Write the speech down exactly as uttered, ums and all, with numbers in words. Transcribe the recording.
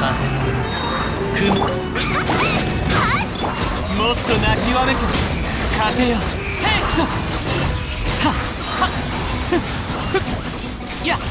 風の雲もっと泣きわめく風よ。へっとはっはっふっふっやっ